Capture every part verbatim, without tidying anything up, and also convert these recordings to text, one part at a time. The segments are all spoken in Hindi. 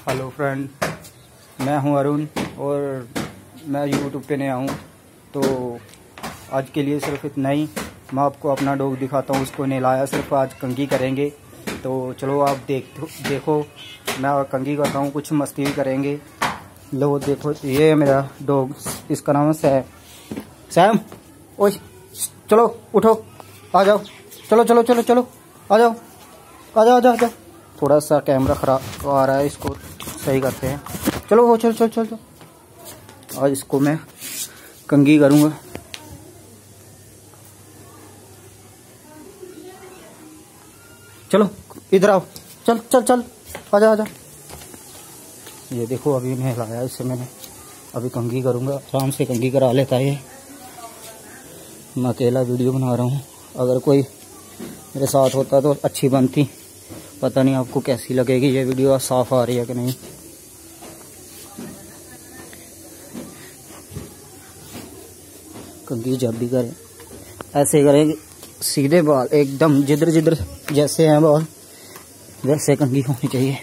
हेलो फ्रेंड, मैं हूं अरुण और मैं यूट्यूब पे नया हूं। तो आज के लिए सिर्फ इतना ही। मैं आपको अपना डॉग दिखाता हूं, उसको नहलाया, सिर्फ आज कंघी करेंगे। तो चलो आप देख देखो मैं कंघी करता हूं, कुछ मस्ती भी करेंगे। लो देखो, ये है मेरा डॉग, इसका नाम है सैम। सैम ओए चलो उठो, आ जाओ, चलो चलो चलो चलो आ जाओ, आ जाओ आ जाओ आ जाओ। थोड़ा सा कैमरा खराब आ रहा है, इसको सही करते हैं। चलो वो चलो चलो चलो चलो। आज इसको मैं कंघी करूँगा। चलो इधर आओ, चल चल चल, आजा आजा। ये देखो अभी नहलाया इसे मैंने, अभी कंघी करूँगा। आराम से कंघी करा लेता है ये। मैं अकेला वीडियो बना रहा हूँ, अगर कोई मेरे साथ होता तो अच्छी बनती। पता नहीं आपको कैसी लगेगी ये वीडियो, साफ आ रही है कि नहीं। कंघी जब भी करें ऐसे करें, सीधे बाल एकदम जिधर जिधर जैसे हैं बाल वैसे कंघी होनी चाहिए।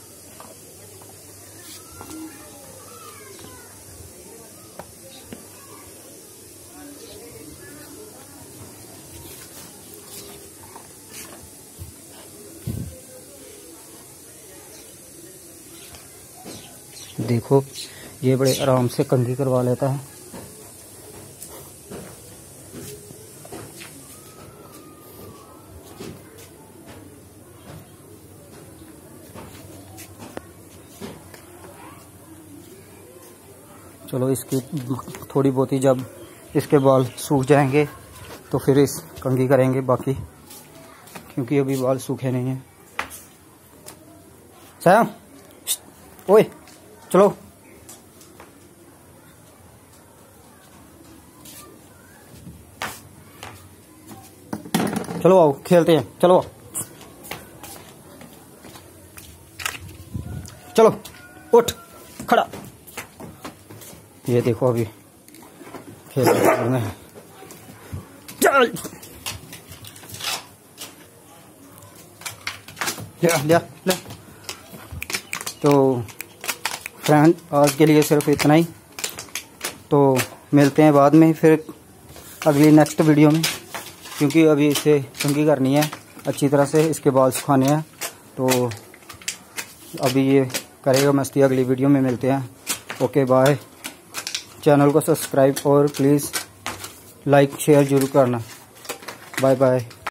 देखो ये बड़े आराम से कंघी करवा लेता है। चलो इसकी थोड़ी बहुत ही, जब इसके बाल सूख जाएंगे तो फिर इस कंघी करेंगे बाकी, क्योंकि अभी बाल सूखे नहीं हैं। सैम ओए चलो, चलो आओ खेलते हैं, चलो चलो उठ खड़ा। ये देखो अभी खेल रहे हैं, चल ले ले ले। तो फ्रेंड आज के लिए सिर्फ इतना ही। तो मिलते हैं बाद में फिर अगली नेक्स्ट वीडियो में, क्योंकि अभी इसे कंघी करनी है अच्छी तरह से, इसके बाल सुखाने हैं। तो अभी ये करेगा मस्ती, अगली वीडियो में मिलते हैं। Okay bye. चैनल को सब्सक्राइब और प्लीज़ लाइक शेयर जरूर करना। Bye bye.